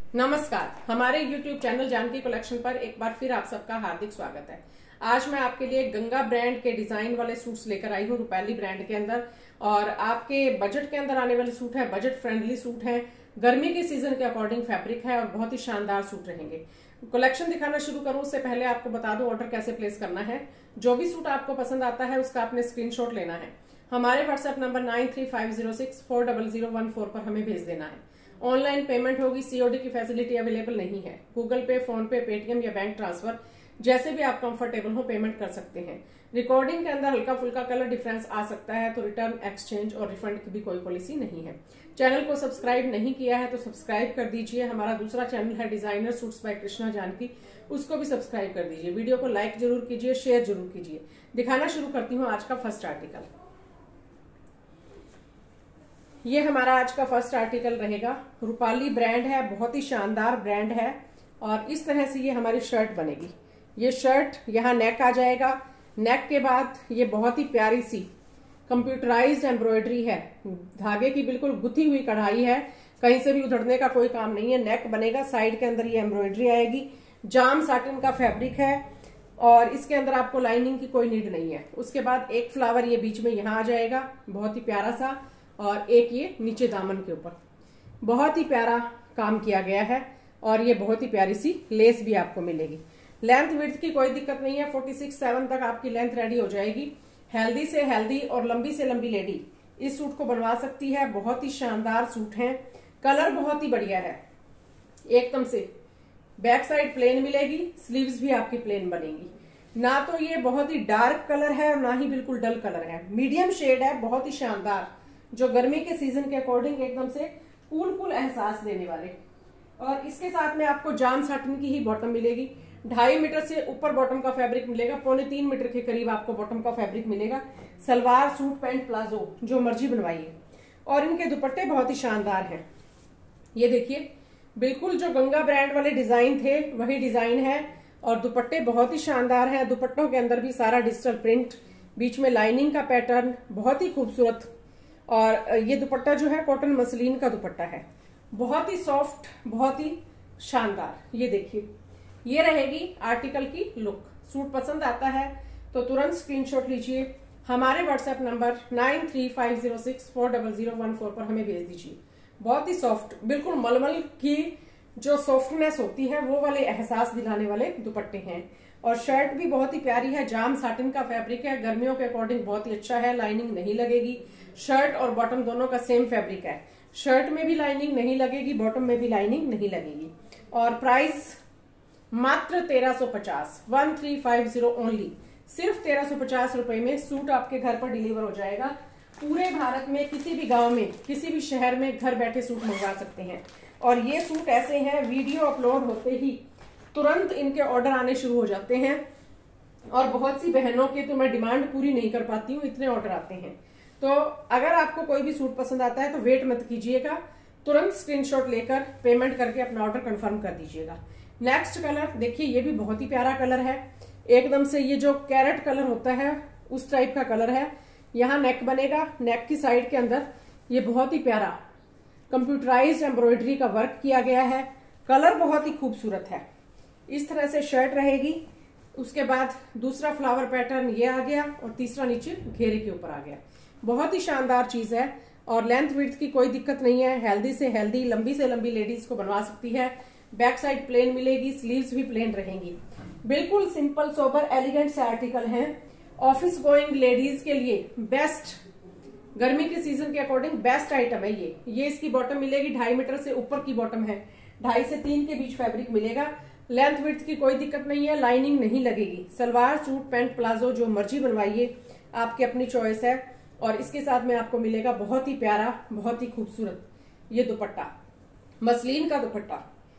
नमस्कार, हमारे YouTube channel Janaki collection पर एक बार फिर आप सबका हार्दिक स्वागत है। आज मैं आपके लिए गंगा ब्रांड के डिजाइन वाले सूट्स लेकर आई हूँ रूपाली ब्रांड के अंदर, और आपके बजट के अंदर आने वाले सूट है, बजट फ्रेंडली सूट है, गर्मी के सीजन के अकॉर्डिंग फैब्रिक है और बहुत ही शानदार सूट रहेंगे। कलेक्शन दिखाना शुरू करूं उससे पहले आपको बता दूं ऑर्डर कैसे प्लेस करना है। जो भी सूट आपको पसंद आता है उसका आपने स्क्रीनशॉट लेना है, हमारे व्हाट्सएप नंबर 9350640014 पर हमें भेज देना है। ऑनलाइन पेमेंट होगी, सीओडी की फैसिलिटी अवेलेबल नहीं है। गूगल पे, फोन पे, पेटीएम या बैंक ट्रांसफर जैसे भी आप कंफर्टेबल हो पेमेंट कर सकते हैं। रिकॉर्डिंग के अंदर हल्का फुल्का कलर डिफरेंस आ सकता है, तो रिटर्न, एक्सचेंज और रिफंड की भी कोई पॉलिसी नहीं है। चैनल को सब्सक्राइब नहीं किया है तो सब्सक्राइब कर दीजिए। हमारा दूसरा चैनल है designer suits by Krishna Janaki, उसको भी सब्सक्राइब कर दीजिए। वीडियो को लाइक जरूर कीजिए, शेयर जरूर कीजिए। दिखाना शुरू करती हूँ आज का फर्स्ट आर्टिकल। ये हमारा आज का फर्स्ट आर्टिकल रहेगा। रूपाली ब्रांड है, बहुत ही शानदार ब्रांड है, और इस तरह से ये हमारी शर्ट बनेगी। ये शर्ट यहाँ नेक आ जाएगा, नेक के बाद ये बहुत ही प्यारी सी कंप्यूटराइज्ड एम्ब्रॉयडरी है, धागे की बिल्कुल गुथी हुई कढ़ाई है, कहीं से भी उधड़ने का कोई काम नहीं है। नेक बनेगा, साइड के अंदर ये एम्ब्रॉयडरी आएगी, जाम साटिन का फैब्रिक है और इसके अंदर आपको लाइनिंग की कोई नीड नहीं है। उसके बाद एक फ्लावर ये बीच में यहाँ आ जाएगा, बहुत ही प्यारा सा, और एक ये नीचे दामन के ऊपर बहुत ही प्यारा काम किया गया है, और ये बहुत ही प्यारी सी लेस भी आपको मिलेगी। लेंथ विड्थ की कोई दिक्कत नहीं है, 46-7 तक आपकी लेंथ रेडी हो जाएगी। हेल्दी से हेल्दी और लंबी से लंबी लेडी इस सूट को बनवा सकती है। बहुत ही शानदार सूट है, कलर बहुत ही बढ़िया है एकदम से। बैक साइड प्लेन मिलेगी, स्लीव्स भी आपकी प्लेन बनेगी। ना तो ये बहुत ही डार्क कलर है और ना ही बिल्कुल डल कलर है, मीडियम शेड है, बहुत ही शानदार, जो गर्मी के सीजन के अकॉर्डिंग एकदम से कूल एहसास देने वाले। और इसके साथ में आपको जाम साटिन की ही बॉटम मिलेगी। 2.5 मीटर से ऊपर बॉटम का फैब्रिक मिलेगा, 2.25 मीटर के करीब आपको बॉटम का फैब्रिक मिलेगा। सलवार, सूट, पैंट, प्लाजो जो मर्जी बनवाइए। और इनके दुपट्टे बहुत ही शानदार हैं। ये देखिए, बिल्कुल जो गंगा ब्रांड वाले डिजाइन थे वही डिजाइन है, और दुपट्टे बहुत ही शानदार है। दुपट्टों के अंदर भी सारा डिजिटल प्रिंट, बीच में लाइनिंग का पैटर्न, बहुत ही खूबसूरत। और ये दुपट्टा जो है कॉटन मसलिन का दुपट्टा है, बहुत ही सॉफ्ट, बहुत ही शानदार। ये देखिए, ये रहेगी आर्टिकल की लुक। सूट पसंद आता है तो तुरंत स्क्रीनशॉट लीजिए, हमारे व्हाट्सएप नंबर 9350640014 पर हमें भेज दीजिए। बहुत ही सॉफ्ट, बिल्कुल मलमल की जो सॉफ्टनेस होती है वो वाले एहसास दिलाने वाले दुपट्टे हैं। और शर्ट भी बहुत ही प्यारी है, जाम साटिन का फैब्रिक है, गर्मियों के अकॉर्डिंग बहुत ही अच्छा है, लाइनिंग नहीं लगेगी। शर्ट और बॉटम दोनों का सेम फैब्रिक है, शर्ट में भी लाइनिंग नहीं लगेगी, बॉटम में भी लाइनिंग नहीं लगेगी। और प्राइस मात्र 1350, 1350 ओनली। सिर्फ 1350 रुपए में सूट आपके घर पर डिलीवर हो जाएगा। पूरे भारत में किसी भी गांव में, किसी भी शहर में घर बैठे सूट मंगवा सकते हैं। और ये सूट ऐसे हैं, वीडियो अपलोड होते ही तुरंत इनके ऑर्डर आने शुरू हो जाते हैं, और बहुत सी बहनों के तो मैं डिमांड पूरी नहीं कर पाती हूँ, इतने ऑर्डर आते हैं। तो अगर आपको कोई भी सूट पसंद आता है तो वेट मत कीजिएगा, तुरंत स्क्रीनशॉट लेकर पेमेंट करके अपना ऑर्डर कंफर्म कर दीजिएगा। नेक्स्ट कलर देखिए, ये भी बहुत ही प्यारा कलर है, एकदम से ये जो कैरेट कलर होता है उस टाइप का कलर है। यहाँ नेक बनेगा, नेक की साइड के अंदर ये बहुत ही प्यारा कंप्यूटराइज्ड एम्ब्रॉयडरी का वर्क किया गया है, कलर बहुत ही खूबसूरत है। इस तरह से शर्ट रहेगी। उसके बाद दूसरा फ्लावर पैटर्न ये आ गया, और तीसरा नीचे घेरे के ऊपर आ गया। बहुत ही शानदार चीज है, और लेंथ विड्थ की कोई दिक्कत नहीं है। हेल्दी से हेल्दी, लंबी से लंबी लेडीज को बनवा सकती है। बैक साइड प्लेन मिलेगी, स्लीव्स भी प्लेन रहेंगी। बिल्कुल सिंपल, सोबर, एलिगेंट से आर्टिकल हैं। ऑफिस गोइंग लेडीज के लिए बेस्ट, गर्मी के सीजन के अकॉर्डिंग बेस्ट आइटम है ये इसकी बॉटम मिलेगी, 2.5 मीटर से ऊपर की बॉटम है, 2.5 से 3 के बीच फैब्रिक मिलेगा। लेंथ विड्थ की कोई दिक्कत नहीं है, लाइनिंग नहीं लगेगी। सलवार, सूट, पैंट, प्लाजो जो मर्जी बनवाइए, आपकी अपनी चॉइस है। और इसके साथ में आपको मिलेगा बहुत ही प्यारा, बहुत ही खूबसूरत ये दुपट्टा, मसलिन का दुपट्टा।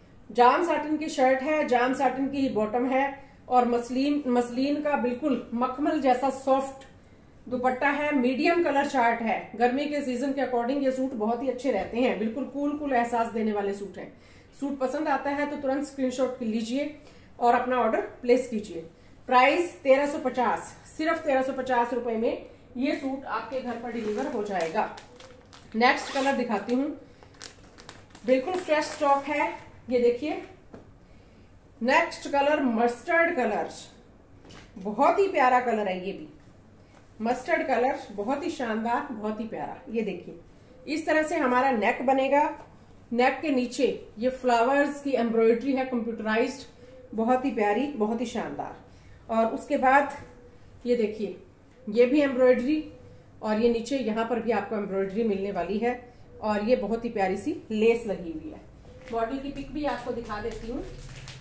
जाम साटिन की शर्ट है, जाम साटिन की बॉटम है, और मसलिन का बिल्कुल मखमल जैसा सॉफ्ट दुपट्टा है। मीडियम कलर चार्ट है, गर्मी के सीजन के अकॉर्डिंग ये सूट बहुत ही अच्छे रहते हैं, बिल्कुल कूल एहसास देने वाले सूट हैं। सूट पसंद आता है तो तुरंत स्क्रीनशॉट लीजिए और अपना ऑर्डर प्लेस कीजिए। प्राइस 1350, सिर्फ 1350 रुपए में ये सूट आपके घर पर डिलीवर हो जाएगा। नेक्स्ट कलर दिखाती हूँ, बिल्कुल फ्रेश स्टॉक है, ये देखिए नेक्स्ट कलर मस्टर्ड कलर, बहुत ही प्यारा कलर है ये भी। मस्टर्ड कलर बहुत ही शानदार, बहुत ही प्यारा। ये देखिए इस तरह से हमारा नेक बनेगा। नेक के नीचे ये फ्लावर्स की एम्ब्रॉयडरी है कंप्यूटराइज्ड, बहुत ही प्यारी, बहुत ही शानदार। और उसके बाद ये देखिए ये भी एम्ब्रॉयडरी, और ये नीचे यहाँ पर भी आपको एम्ब्रॉयडरी मिलने वाली है, और ये बहुत ही प्यारी सी लेस लगी हुई है। मॉडल की पिक भी आपको दिखा देती हूँ।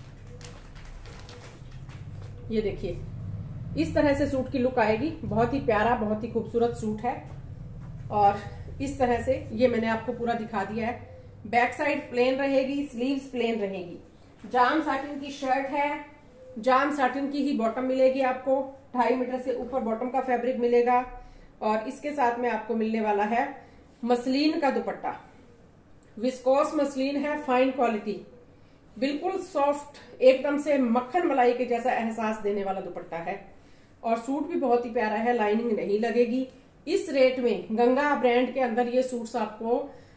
ये देखिए इस तरह से सूट की लुक आएगी, बहुत ही प्यारा, बहुत ही खूबसूरत सूट है। और इस तरह से ये मैंने आपको पूरा दिखा दिया है। बैक साइड प्लेन रहेगी, स्लीव्स प्लेन रहेगी। जाम साटिन की शर्ट है, जाम साटिन की ही बॉटम मिलेगी आपको, 2.5 मीटर से ऊपर बॉटम का फैब्रिक मिलेगा। और इसके साथ में आपको मिलने वाला है मसलिन का दुपट्टा, विस्कोस मसलिन है, फाइन क्वालिटी, बिल्कुल सॉफ्ट, एकदम से मक्खन मलाई के जैसा एहसास देने वाला दुपट्टा है। और सूट भी बहुत ही प्यारा है, लाइनिंग नहीं लगेगी। इस रेट में गंगा ब्रांड के अंदर ये सूट्स आपको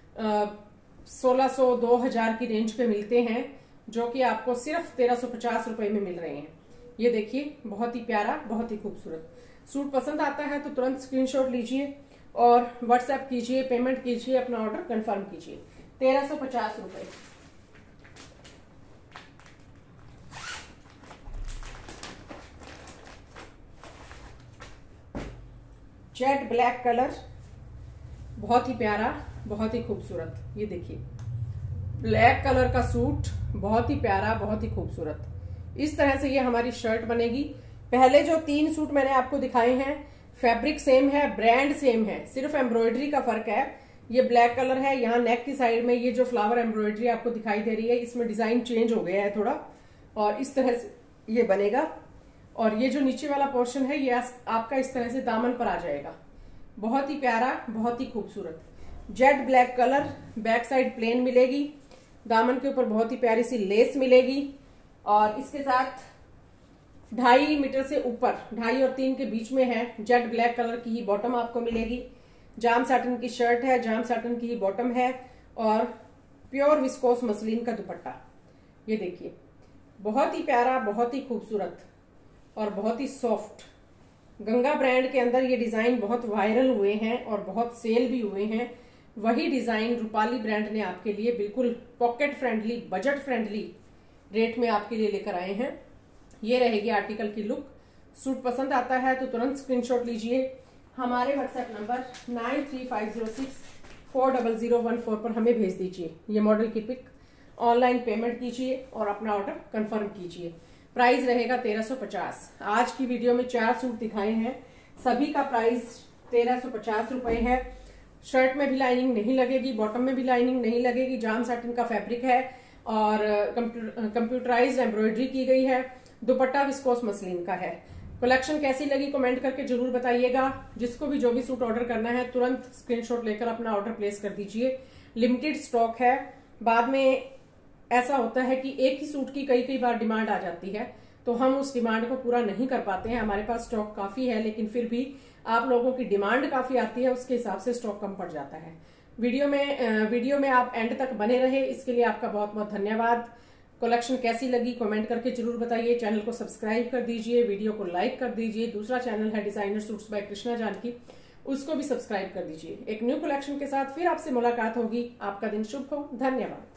1600 2000 की रेंज पे मिलते हैं, जो कि आपको सिर्फ 1350 रुपए में मिल रहे हैं। ये देखिए बहुत ही प्यारा, बहुत ही खूबसूरत सूट। पसंद आता है तो तुरंत स्क्रीनशॉट लीजिए और व्हाट्सएप कीजिए, पेमेंट कीजिए, अपना ऑर्डर कंफर्म कीजिए। 1350 रुपए। जेट ब्लैक कलर, बहुत ही प्यारा, बहुत ही खूबसूरत। ये देखिए ब्लैक कलर का सूट, बहुत ही प्यारा, बहुत ही खूबसूरत। इस तरह से ये हमारी शर्ट बनेगी। पहले जो 3 सूट मैंने आपको दिखाए हैं फैब्रिक सेम है, ब्रांड सेम है, सिर्फ एम्ब्रॉयडरी का फर्क है। ये ब्लैक कलर है, यहाँ नेक की साइड में ये जो फ्लावर एम्ब्रॉयडरी आपको दिखाई दे रही है, इसमें डिजाइन चेंज हो गया है थोड़ा, और इस तरह से ये बनेगा। और ये जो नीचे वाला पोर्शन है ये आपका इस तरह से दामन पर आ जाएगा। बहुत ही प्यारा, बहुत ही खूबसूरत jet black colour. Back side plain मिलेगी, दामन के ऊपर बहुत ही प्यारी सी लेस मिलेगी, और इसके साथ 2.5 मीटर से ऊपर, 2.5 और 3 के बीच में है, जेट ब्लैक कलर की ही बॉटम आपको मिलेगी। जाम साटिन की शर्ट है, जाम साटिन की ही बॉटम है, और प्योर विस्कोस मसलिन का दुपट्टा। ये देखिए बहुत ही प्यारा, बहुत ही खूबसूरत और बहुत ही सॉफ्ट। गंगा ब्रांड के अंदर ये डिजाइन बहुत वायरल हुए हैं और बहुत सेल भी हुए हैं। वही डिजाइन रूपाली ब्रांड ने आपके लिए बिल्कुल pocket friendly, budget friendly rate में आपके लिए लेकर आए हैं। ये रहेगी आर्टिकल की लुक। सूट पसंद आता है तो तुरंत स्क्रीनशॉट लीजिए। हमारे व्हाट्सएप नंबर 9350640014 पर हमें भेज दीजिए ये मॉडल की पिक। ऑनलाइन पेमेंट कीजिए और अपना ऑर्डर कंफर्म कीजिए। प्राइस रहेगा 1350। आज की वीडियो में 4 सूट दिखाए हैं, सभी का प्राइस 1350 रुपए है। शर्ट में भी लाइनिंग नहीं लगेगी, बॉटम में भी लाइनिंग नहीं लगेगी, जाम साटिन का फैब्रिक है और कंप्यूटराइज्ड एम्ब्रॉयडरी की गई है। दुपट्टा विस्कोस मसलिन का है। कलेक्शन कैसी लगी कमेंट करके जरूर बताइएगा। जिसको भी जो भी सूट ऑर्डर करना है तुरंत स्क्रीनशॉट लेकर अपना ऑर्डर प्लेस कर दीजिए। लिमिटेड स्टॉक है, बाद में ऐसा होता है कि एक ही सूट की कई बार डिमांड आ जाती है, तो हम उस डिमांड को पूरा नहीं कर पाते हैं। हमारे पास स्टॉक काफी है, लेकिन फिर भी आप लोगों की डिमांड काफी आती है, उसके हिसाब से स्टॉक कम पड़ जाता है। वीडियो में आप एंड तक बने रहे, इसके लिए आपका बहुत बहुत धन्यवाद। कलेक्शन कैसी लगी कमेंट करके जरूर बताइए। चैनल को सब्सक्राइब कर दीजिए, वीडियो को लाइक कर दीजिए। दूसरा चैनल है designer suits by Krishna Janaki, उसको भी सब्सक्राइब कर दीजिए। एक न्यू कलेक्शन के साथ फिर आपसे मुलाकात होगी। आपका दिन शुभ हो। धन्यवाद।